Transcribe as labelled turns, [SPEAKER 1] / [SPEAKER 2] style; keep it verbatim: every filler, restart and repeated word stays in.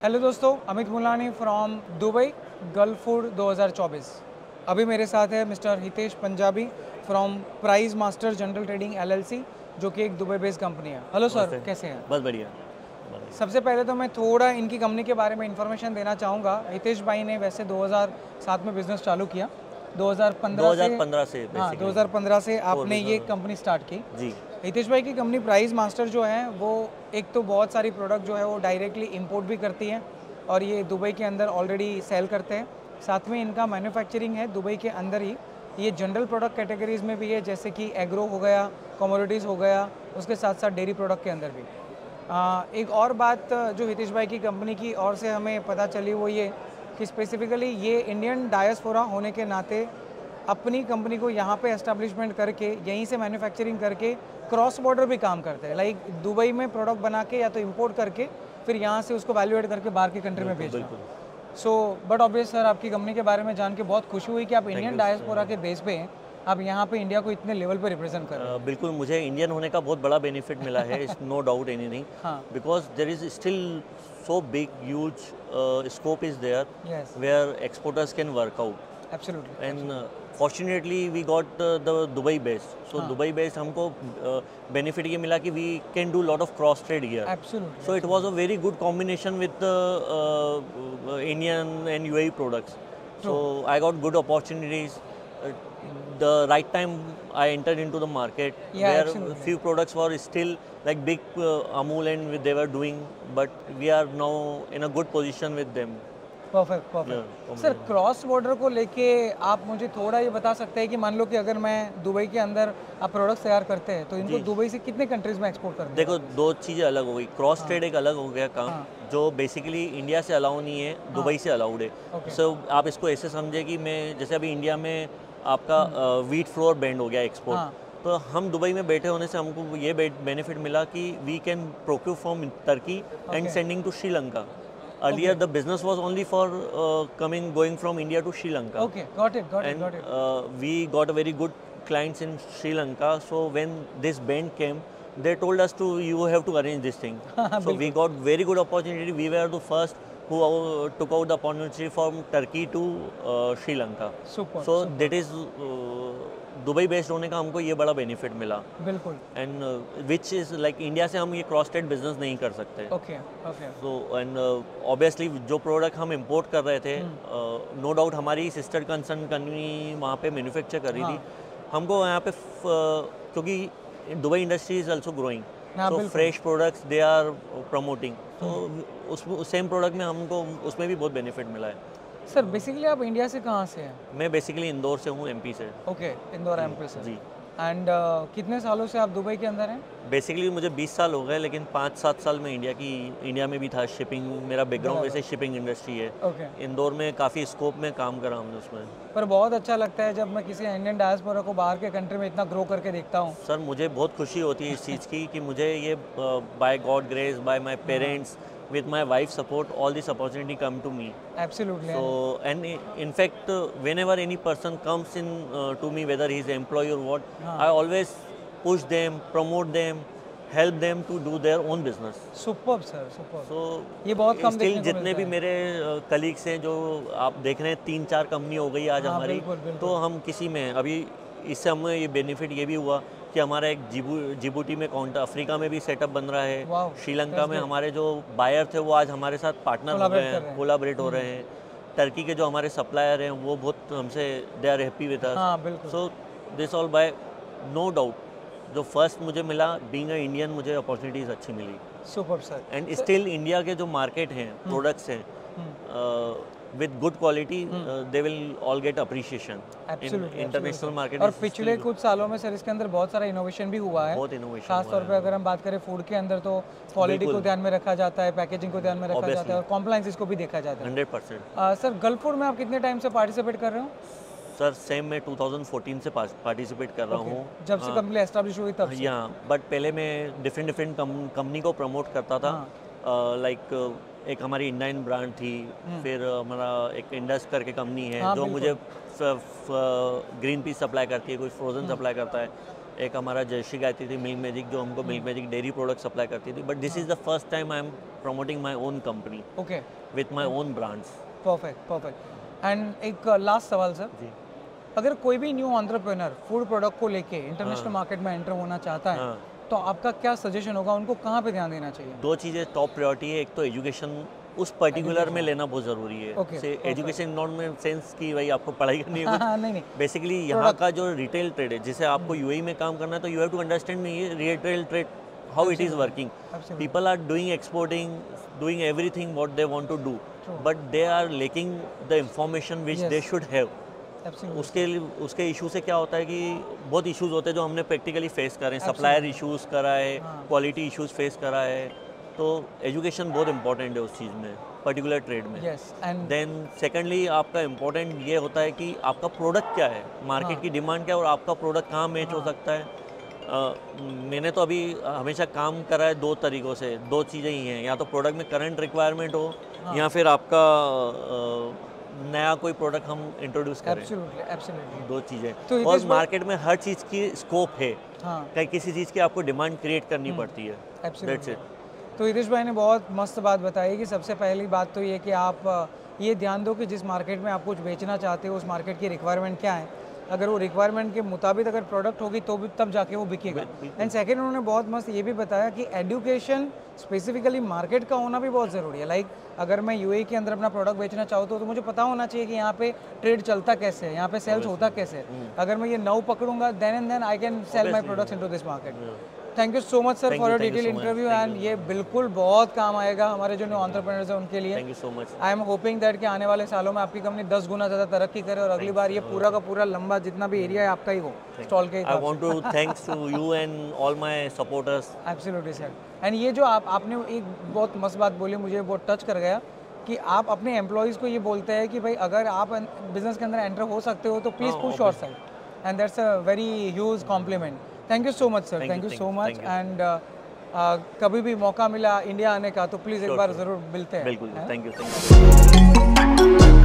[SPEAKER 1] Hello दोस्तों, Amit Mulani from Dubai Gulf Food दो हज़ार चौबीस। अभी मेरे साथ है mister Hitesh Punjabi from Price Master General Trading LLC, जो कि एक दुबई बेस्ड कंपनी है। हेलो सर,
[SPEAKER 2] नमस्ते।
[SPEAKER 1] कैसे हैं?
[SPEAKER 2] बस बढ़िया। बढ़िया।
[SPEAKER 1] सबसे पहले तो मैं थोड़ा इनकी कंपनी के बारे में इंफॉर्मेशन देना चाहूँगा। हितेश भाई ने वैसे दो हज़ार सात में बिजनेस चालू किया, दो हज़ार पंद्रह से
[SPEAKER 2] दो हज़ार पंद्रह से
[SPEAKER 1] हाँ
[SPEAKER 2] बेसिकली
[SPEAKER 1] दो हज़ार पंद्रह से
[SPEAKER 2] कोर
[SPEAKER 1] आपने ये
[SPEAKER 2] बिजनेस।
[SPEAKER 1] कंपनी स्टार्ट की।
[SPEAKER 2] जी।
[SPEAKER 1] हितेश भाई की कंपनी प्राइस मास्टर जो है वो एक तो बहुत सारी प्रोडक्ट जो है वो डायरेक्टली इंपोर्ट भी करती है और ये दुबई के अंदर ऑलरेडी सेल करते हैं। साथ में इनका मैन्युफैक्चरिंग है दुबई के अंदर ही। ये जनरल प्रोडक्ट कैटेगरीज में भी है, जैसे कि एग्रो हो गया, कमोडिटीज़ हो गया, उसके साथ साथ डेयरी प्रोडक्ट के अंदर भी। आ, एक और बात जो हितेश भाई की कंपनी की ओर से हमें पता चली वो ये कि स्पेसिफिकली ये इंडियन डायस्पोरा होने के नाते अपनी कंपनी को यहाँ पे एस्टेब्लिशमेंट करके यहीं से मैन्युफैक्चरिंग करके क्रॉस बॉर्डर भी काम करते हैं। लाइक दुबई में प्रोडक्ट बना के या तो इंपोर्ट करके फिर यहाँ से उसको वैल्यू एड करके बाहर की कंट्री में भेजना। सो बट ऑब्वियस सर, आपकी कंपनी के बारे में जान के बहुत खुशी हुई कि आप इंडियन डायस्पोरा के बेस पे हैं, आप यहाँ पे इंडिया को इतने लेवल पे रिप्रेजेंट कर रहे हैं।
[SPEAKER 2] Uh, बिल्कुल, मुझे इंडियन होने का बहुत बड़ा बेनिफिट मिला है, नो डाउट एनीथिंग,
[SPEAKER 1] हाँ
[SPEAKER 2] because there is still so big huge scope is there
[SPEAKER 1] yes
[SPEAKER 2] where exporters can work out
[SPEAKER 1] absolutely
[SPEAKER 2] and fortunately we got the Dubai based, so
[SPEAKER 1] हाँ।
[SPEAKER 2] दुबई बेस्ड हमको benefit ये मिला कि we can do lot of cross trade here.
[SPEAKER 1] Absolutely
[SPEAKER 2] So it was a very good combination with the uh, uh, Indian and U A E products. So I got good opportunities. Uh, the right time I entered into the market
[SPEAKER 1] Yeah,
[SPEAKER 2] where
[SPEAKER 1] absolutely.
[SPEAKER 2] few products were still like big uh, Amul and they were doing, but we are now in a good position with them.
[SPEAKER 1] Perfect
[SPEAKER 2] Yeah,
[SPEAKER 1] perfect sir, cross border को लेके आप मुझे थोड़ा ये बता सकते हैं कि मान लो कि अगर मैं दुबई के अंदर आप प्रोडक्ट्स तैयार करते हैं तो इनको
[SPEAKER 2] जी।
[SPEAKER 1] दुबई से कितने कंट्रीज में एक्सपोर्ट करते हैं?
[SPEAKER 2] देखो, दो चीज़ें अलग हो गई. क्रॉस ट्रेड एक अलग हो गया काम,
[SPEAKER 1] हाँ।
[SPEAKER 2] जो बेसिकली इंडिया से अलाउ नहीं है, दुबई से अलाउड है.
[SPEAKER 1] Okay.
[SPEAKER 2] सो आप इसको ऐसे समझे कि मैं जैसे अभी इंडिया में आपका व्हीट फ्लोर बैंड हो गया एक्सपोर्ट,
[SPEAKER 1] हाँ।
[SPEAKER 2] तो हम दुबई में बैठे होने से हमको ये बेनिफिट मिला कि we can procure from Turkey and
[SPEAKER 1] Okay.
[SPEAKER 2] Sending to Sri Lanka. Earlier the business was only for uh, coming going from India to Sri Lanka.
[SPEAKER 1] Okay, got it got it
[SPEAKER 2] And
[SPEAKER 1] got it
[SPEAKER 2] uh, we got a very good clients in Sri Lanka. So when this band came, they told us to you have to arrange this thing. So we got very good opportunity. We were the first who uh, took out the opportunity from Turkey to uh, Sri Lanka.
[SPEAKER 1] Super.
[SPEAKER 2] So that is uh, Dubai based होने का हमको ये बड़ा benefit मिला.
[SPEAKER 1] बिल्कुल।
[SPEAKER 2] And which is like India से हम ये क्रॉस स्टेट बिजनेस नहीं कर सकते.
[SPEAKER 1] Okay okay
[SPEAKER 2] so and obviously जो प्रोडक्ट हम इंपोर्ट कर रहे थे, नो डाउट हमारी सिस्टर कंसर्न कंपनी वहाँ पे मैन्युफैक्चर कर रही थी. हमको यहाँ पे फ- क्योंकि Dubai industry is also growing,
[SPEAKER 1] हाँ,
[SPEAKER 2] तो
[SPEAKER 1] बिल्कुल।
[SPEAKER 2] Fresh products they are promoting, तो उस सेम प्रोडक्ट में हमको उसमें भी बहुत बेनिफिट मिला है.
[SPEAKER 1] सर, बेसिकली आप इंडिया से कहाँ से हैं?
[SPEAKER 2] मैं बेसिकली इंदौर से हूँ, एमपी से.
[SPEAKER 1] ओके, इंदौर एमपी से।
[SPEAKER 2] जी.
[SPEAKER 1] एंड कितने सालों से आप दुबई के अंदर हैं?
[SPEAKER 2] बेसिकली मुझे बीस साल हो गए, लेकिन पाँच सात साल में इंडिया की इंडिया में भी था. शिपिंग मेरा बैकग्राउंड
[SPEAKER 1] बराबर।
[SPEAKER 2] वैसे शिपिंग इंडस्ट्री है.
[SPEAKER 1] ओके।
[SPEAKER 2] इंदौर में काफ़ी स्कोप में काम करा हमने उसमें.
[SPEAKER 1] पर बहुत अच्छा लगता है जब मैं किसी इंडियन डायस्पोरा को बाहर के कंट्री में इतना ग्रो करके देखता हूँ।
[SPEAKER 2] सर, मुझे बहुत खुशी होती है इस चीज़ की कि मुझे ये by God grace, by my parents, with my wife's support, all this opportunity come to me.
[SPEAKER 1] Absolutely.
[SPEAKER 2] So, and i- in fact, uh, whenever any person comes in uh, to me, whether he's an employee or what,
[SPEAKER 1] हाँ।
[SPEAKER 2] I always push them, promote them, help them to do their own business.
[SPEAKER 1] Super sir, super.
[SPEAKER 2] So,
[SPEAKER 1] ये बहुत कम
[SPEAKER 2] still
[SPEAKER 1] देखने को
[SPEAKER 2] जितने
[SPEAKER 1] मिलता
[SPEAKER 2] भी
[SPEAKER 1] है।
[SPEAKER 2] मेरे कलीग्स हैं, जो आप देख रहे हैं, तीन चार कंपनी हो गई आज
[SPEAKER 1] हाँ,
[SPEAKER 2] हमारी,
[SPEAKER 1] बिल्कुल, बिल्कुल।
[SPEAKER 2] तो हम किसी में अभी इससे हमें ये बेनिफिट ये भी हुआ कि हमारा एक जिबू जिबूटी में काउंटर, अफ्रीका में भी सेटअप बन रहा है.
[SPEAKER 1] Wow,
[SPEAKER 2] श्रीलंका
[SPEAKER 1] that's
[SPEAKER 2] में
[SPEAKER 1] good.
[SPEAKER 2] हमारे जो बायर थे वो आज हमारे साथ पार्टनर हो
[SPEAKER 1] Collaborate
[SPEAKER 2] गए
[SPEAKER 1] कर रहे
[SPEAKER 2] हैं,
[SPEAKER 1] हैं।
[SPEAKER 2] कोलाबरेट हो रहे हैं. टर्की के जो हमारे सप्लायर हैं वो बहुत हमसे they are happy with us.
[SPEAKER 1] हाँ, बिल्कुल।
[SPEAKER 2] So this all by no doubt जो फर्स्ट मुझे मिला बीइंग अ इंडियन, मुझे अपॉर्चुनिटीज़ अच्छी मिली.
[SPEAKER 1] Super sir.
[SPEAKER 2] And still India के जो मार्केट हैं, प्रोडक्ट्स हैं, with good quality, they will all get appreciation in international market.
[SPEAKER 1] और पिछले कुछ सालों में सर इसके अंदर बहुत सारा इनोवेशन भी हुआ है।
[SPEAKER 2] बहुत इनोवेशन
[SPEAKER 1] खास तौर पे अगर हम बात करें फूड के अंदर तो क्वालिटी को
[SPEAKER 2] बिल्कुल।
[SPEAKER 1] ध्यान में रखा जाता है, पैकेजिंग को ध्यान में रखा
[SPEAKER 2] Obviously.
[SPEAKER 1] जाता है और कॉम्प्लायंस को भी देखा जाता है।
[SPEAKER 2] Hundred percent.
[SPEAKER 1] Ah, sir, Gulf Food में आप कितने टाइम से पार्टिसिपेट कर रहे हो?
[SPEAKER 2] सर, सेम मैं टू थाउजेंड फोर्टीन से पार्टिसिपेट कर रहा
[SPEAKER 1] Okay.
[SPEAKER 2] हूँ.
[SPEAKER 1] जब से कंपनी एस्टैब्लिश हुई तब से?
[SPEAKER 2] यहाँ बट पहले मैं डिफरेंट डिफरेंट कंपनी को प्रमोट करता था. लाइक एक हमारी इंडाइन ब्रांड थी, फिर हमारा एक इंडस करके कंपनी है
[SPEAKER 1] हाँ,
[SPEAKER 2] जो
[SPEAKER 1] बिल्कुल।
[SPEAKER 2] मुझे ग्रीन पीस सप्लाई करती है, कोई फ्रोजन सप्लाई करता है. एक हमारा जर्सी गायत्री थी मिल्क मैजिक, जो हमको Milk Magic dairy product supply करती थी, but this is the first time I am promoting my own company
[SPEAKER 1] okay
[SPEAKER 2] with my own brands.
[SPEAKER 1] Perfect perfect. And एक लास्ट सवाल सर,
[SPEAKER 2] जी
[SPEAKER 1] अगर कोई भी न्यू एंटरप्रेन्योर फूड प्रोडक्ट को लेके इंटरनेशनल मार्केट में एंटर होना चाहता है,
[SPEAKER 2] हाँ।
[SPEAKER 1] तो आपका क्या सजेशन होगा, उनको कहाँ पे ध्यान देना चाहिए?
[SPEAKER 2] दो चीज़ें टॉप प्रायोरिटी है, एक तो एजुकेशन उस पर्टिकुलर में लेना बहुत ज़रूरी है।
[SPEAKER 1] Okay,
[SPEAKER 2] से
[SPEAKER 1] okay.
[SPEAKER 2] एजुकेशन नॉट में सेंस कि भाई आपको पढ़ाई करनी है
[SPEAKER 1] हाँ,
[SPEAKER 2] कुछ।
[SPEAKER 1] हाँ, नहीं नहीं
[SPEAKER 2] बेसिकली यहाँ का जो रिटेल ट्रेड है, जिसे आपको यूएई में काम करना है, तो यू हैव टू अंडरस्टैंड ये retail trade how it is working. People are doing exporting, doing everything what they want to do, but they are lacking the information which they should have. उसके लिए उसके issue से क्या होता है कि बहुत इश्यूज होते हैं जो हमने प्रैक्टिकली फेस करे, सप्लायर इश्यूज करा है, क्वालिटी इश्यूज फेस करा है। तो एजुकेशन बहुत इंपॉर्टेंट है उस चीज़ में, पर्टिकुलर ट्रेड में। देन सेकेंडली आपका इम्पोर्टेंट ये होता है कि आपका प्रोडक्ट क्या है, मार्केट की डिमांड क्या है और आपका प्रोडक्ट कहाँ मैच हो सकता है। uh, मैंने तो अभी हमेशा काम करा है दो तरीक़ों से, दो चीज़ें ही हैं, या तो प्रोडक्ट में करंट रिक्वायरमेंट हो, या फिर आपका uh, नया कोई प्रोडक्ट हम इंट्रोड्यूस करें।
[SPEAKER 1] एब्सोल्युटली एब्सोल्युटली
[SPEAKER 2] दो चीज़ें।
[SPEAKER 1] तो
[SPEAKER 2] और मार्केट में हर चीज़ की स्कोप है,
[SPEAKER 1] हाँ,
[SPEAKER 2] कहीं किसी चीज़ की आपको डिमांड क्रिएट करनी पड़ती है। That's it.
[SPEAKER 1] तो हितेश भाई ने बहुत मस्त बात बताई कि सबसे पहली बात तो ये कि आप ये ध्यान दो कि जिस मार्केट में आप कुछ बेचना चाहते हो उस मार्केट की रिक्वायरमेंट क्या है, अगर वो रिक्वायरमेंट के मुताबिक अगर प्रोडक्ट होगी तो भी तब जाके वो बिकेगा। एंड सेकंड उन्होंने बहुत मस्त ये भी बताया कि एजुकेशन स्पेसिफिकली मार्केट का होना भी बहुत ज़रूरी है। लाइक अगर मैं यूएई के अंदर अपना प्रोडक्ट बेचना चाहूँ तो, तो मुझे पता होना चाहिए कि यहाँ पे ट्रेड चलता कैसे है, यहाँ पे सेल्स होता कैसे है। अगर मैं ये नौ पकड़ूंगा then and then I can sell my products into this market. Thank you so much sir for your detail interview, and ये बिल्कुल बहुत काम आएगा हमारे जो न्यू एंटरप्रेन्योर्स हैं उनके लिए।
[SPEAKER 2] Thank you so much.
[SPEAKER 1] I am hoping that कि आने वाले सालों में आपकी कंपनी दस गुना ज़्यादा तरक्की करे और अगली बार ये पूरा का पूरा लंबा जितना भी एरिया है आपका ही हो स्टॉल के।
[SPEAKER 2] I want to thanks to you and all my supporters.
[SPEAKER 1] Absolutely sir. And ये जो आप आपने एक बहुत मस्त बात बोली, मुझे बहुत टच कर गया कि आप अपने एम्प्लॉयज़ को ये बोलते हैं कि भाई अगर आप बिजनेस के अंदर एंटर हो सकते हो तो please push your side, and that's a very huge compliment. Thank you so much sir, thank you so much. And कभी भी मौका मिला इंडिया आने का तो प्लीज़ एक बार ज़रूर मिलते हैं।
[SPEAKER 2] बिल्कुल, थैंक यू, थैंक यू।